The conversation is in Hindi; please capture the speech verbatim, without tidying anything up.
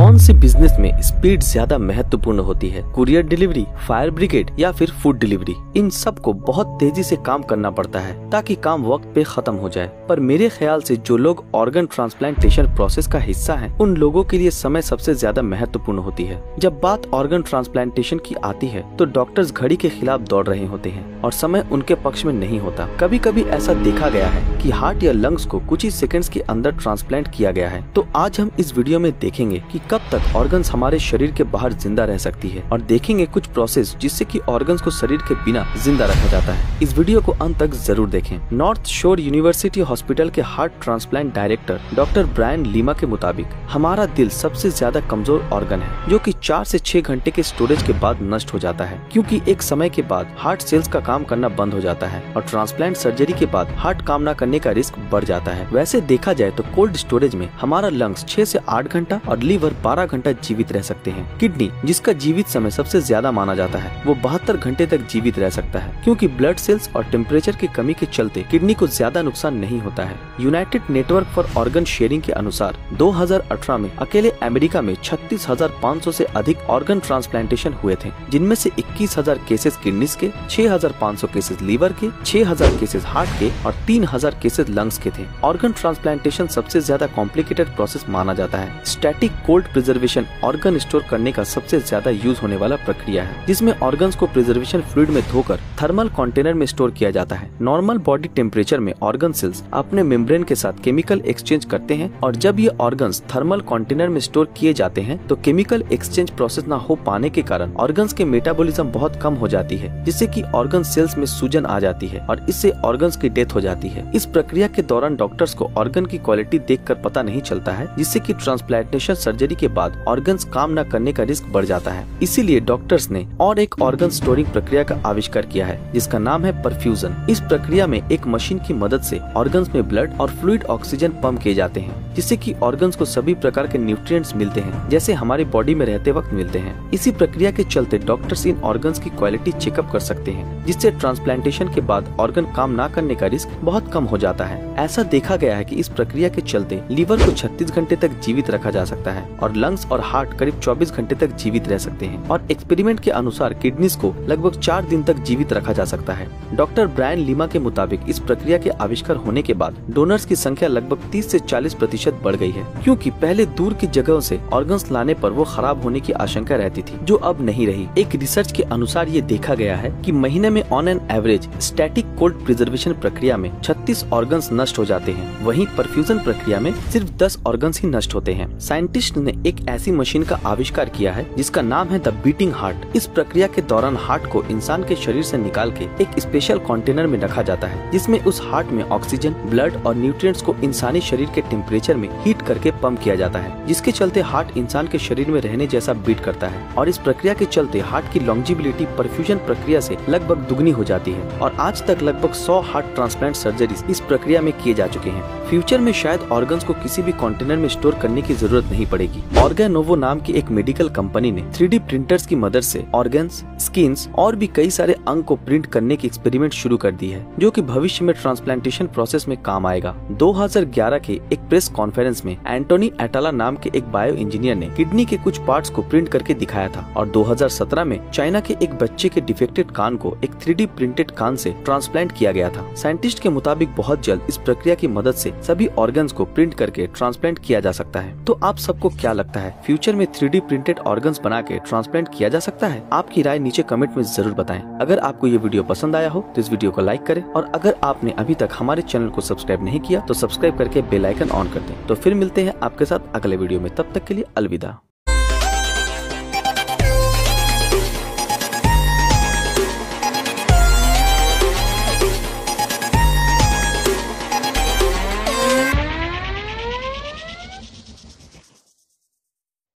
कौन सी बिजनेस में स्पीड ज्यादा महत्वपूर्ण होती है? कुरियर डिलीवरी, फायर ब्रिगेड या फिर फूड डिलीवरी? इन सब को बहुत तेजी से काम करना पड़ता है ताकि काम वक्त पे खत्म हो जाए। पर मेरे ख्याल से जो लोग ऑर्गन ट्रांसप्लांटेशन प्रोसेस का हिस्सा हैं, उन लोगों के लिए समय सबसे ज्यादा महत्वपूर्ण होती है। जब बात ऑर्गन ट्रांसप्लांटेशन की आती है तो डॉक्टर्स घड़ी के खिलाफ दौड़ रहे होते हैं और समय उनके पक्ष में नहीं होता। कभी कभी ऐसा देखा गया है कि हार्ट या लंग्स को कुछ ही सेकंड्स के अंदर ट्रांसप्लांट किया गया है। तो आज हम इस वीडियो में देखेंगे कि कब तक ऑर्गन्स हमारे शरीर के बाहर जिंदा रह सकती है और देखेंगे कुछ प्रोसेस जिससे कि ऑर्गन्स को शरीर के बिना जिंदा रखा जाता है। इस वीडियो को अंत तक जरूर देखें। नॉर्थ शोर यूनिवर्सिटी हॉस्पिटल के heart transplant director doctor Brian Lima के मुताबिक हमारा दिल सबसे ज्यादा कमजोर ऑर्गन है, जो कि चार से छह घंटे के स्टोरेज के बाद नष्ट हो जाता है, क्योंकि एक समय के बाद हार्ट सेल्स का काम करना बंद हो जाता है और ट्रांसप्लांट सर्जरी के बाद हार्ट काम न करने का रिस्क बढ़ जाता है। वैसे देखा जाए तो कोल्ड स्टोरेज में हमारा लंग्स छह से आठ घंटा और लीवर बारह घंटा जीवित रह सकते हैं। किडनी, जिसका जीवित समय सबसे ज्यादा माना जाता है, वो बहत्तर घंटे तक जीवित रह सकता है, क्योंकि ब्लड सेल्स और टेम्परेचर की कमी के चलते किडनी को ज्यादा नुकसान नहीं होता है। United Network for Organ Sharing के अनुसार दो हज़ार अठारह में अकेले अमेरिका में छत्तीस हजार पाँच सौ से अधिक ऑर्गन ट्रांसप्लांटेशन हुए थे, जिनमें से इक्कीस हजार केसेस किडनीज के, छह हजार पाँच सौ केसेस लीवर के, छह हजार केसेस हार्ट के और तीन हजार केसेस लंग्स के थे। ऑर्गन ट्रांसप्लांटेशन सबसे ज्यादा कॉम्प्लिकेटेड प्रोसेस माना जाता है। Static cold preservation organ store करने का सबसे ज्यादा यूज होने वाला प्रक्रिया है, जिसमें ऑर्गन्स को प्रिजर्वेशन फ्लूइड में धोकर थर्मल कंटेनर में स्टोर किया जाता है। नॉर्मल बॉडी टेम्परेचर में ऑर्गन सेल्स अपने मेम्ब्रेन के साथ केमिकल एक्सचेंज करते हैं और जब ये ऑर्गन्स थर्मल कंटेनर में स्टोर किए जाते हैं तो केमिकल एक्सचेंज प्रोसेस न हो पाने के कारण ऑर्गन्स के मेटाबॉलिज्म बहुत कम हो जाती है, जिससे कि ऑर्गन सेल्स में सूजन आ जाती है और इससे ऑर्गन्स की डेथ हो जाती है। इस प्रक्रिया के दौरान डॉक्टर्स को ऑर्गन की क्वालिटी देखकर पता नहीं चलता है, जिससे कि ट्रांसप्लांटेशन सर्जरी के बाद ऑर्गन्स काम न करने का रिस्क बढ़ जाता है। इसीलिए डॉक्टर्स ने और एक ऑर्गन स्टोरिंग प्रक्रिया का आविष्कार किया है, जिसका नाम है परफ्यूजन। इस प्रक्रिया में एक मशीन की मदद से ऑर्गन्स में ब्लड और फ्लूइड ऑक्सीजन पंप किए जाते हैं, जिससे कि ऑर्गन्स को सभी प्रकार के न्यूट्रिएंट्स मिलते हैं, जैसे हमारी बॉडी में रहते वक्त मिलते हैं। इसी प्रक्रिया के चलते डॉक्टर्स इन ऑर्गन्स की क्वालिटी चेकअप कर सकते हैं, जिससे ट्रांसप्लांटेशन के बाद ऑर्गन काम न करने का रिस्क बहुत कम हो जाता है। ऐसा देखा गया है कि इस प्रक्रिया के चलते लीवर को छत्तीस घंटे तक जीवित रखा जा सकता है और लंग्स और हार्ट करीब चौबीस घंटे तक जीवित रह सकते हैं और एक्सपेरिमेंट के अनुसार किडनीज को लगभग चार दिन तक जीवित रखा जा सकता है। डॉक्टर ब्रायन लीमा के मुताबिक इस प्रक्रिया के आविष्कार होने के बाद डोनर्स की संख्या लगभग तीस से चालीस प्रतिशत बढ़ गई है, क्योंकि पहले दूर की जगहों से ऑर्गन्स लाने पर वो खराब होने की आशंका रहती थी, जो अब नहीं रही। एक रिसर्च के अनुसार ये देखा गया है कि महीने में on an average static cold preservation प्रक्रिया में छत्तीस ऑर्गन्स नष्ट हो जाते हैं, वहीं परफ्यूजन प्रक्रिया में सिर्फ दस ऑर्गन्स ही नष्ट होते हैं। साइंटिस्ट ने एक ऐसी मशीन का आविष्कार किया है जिसका नाम है द बीटिंग हार्ट। इस प्रक्रिया के दौरान हार्ट को इंसान के शरीर से निकाल के एक स्पेशल कंटेनर में रखा जाता है, जिसमें उस हार्ट में ऑक्सीजन, ब्लड और न्यूट्रिएंट्स को इंसानी शरीर के टेम्परेचर में हीट करके पंप किया जाता है, जिसके चलते हार्ट इंसान के शरीर में रहने जैसा बीट करता है। और इस प्रक्रिया के चलते हार्ट की लॉन्जिबिलिटी परफ्यूजन प्रक्रिया से लगभग दुगनी हो जाती है और आज तक लगभग सौ हार्ट ट्रांसप्लांट सर्जरीज इस प्रक्रिया में किए जा चुके हैं। फ्यूचर में शायद ऑर्गन्स को किसी भी कंटेनर में स्टोर करने की जरूरत नहीं पड़ेगी। ऑर्गेनोवो नाम की एक मेडिकल कंपनी ने थ्री डी प्रिंटर्स की मदद से ऑर्गन्स, स्किन्स और भी कई सारे अंग को प्रिंट करने की एक्सपेरिमेंट शुरू कर दी है, जो कि भविष्य में ट्रांसप्लांटेशन प्रोसेस में काम आएगा। दो हज़ार ग्यारह के एक प्रेस कॉन्फ्रेंस में एंटोनी एटाला नाम के एक बायो इंजीनियर ने किडनी के कुछ पार्ट्स को प्रिंट करके दिखाया था और दो हज़ार सत्रह में चाइना के एक बच्चे के डिफेक्टेड कान को एक थ्री डी प्रिंटेड कान से ट्रांसप्लांट किया गया था। साइंटिस्ट के मुताबिक बहुत जल्द इस प्रक्रिया की मदद से सभी ऑर्गन्स को प्रिंट करके ट्रांसप्लांट किया जा सकता है। तो आप सबको क्या लगता है, फ्यूचर में थ्री डी प्रिंटेड ऑर्गन्स बना के ट्रांसप्लांट किया जा सकता है? आपकी राय नीचे कमेंट में जरूर बताएं। अगर आपको ये वीडियो पसंद आया हो तो इस वीडियो को लाइक करें और अगर आपने अभी तक हमारे चैनल को सब्सक्राइब नहीं किया तो सब्सक्राइब करके बेल आइकन ऑन कर दें। तो फिर मिलते हैं आपके साथ अगले वीडियो में, तब तक के लिए अलविदा।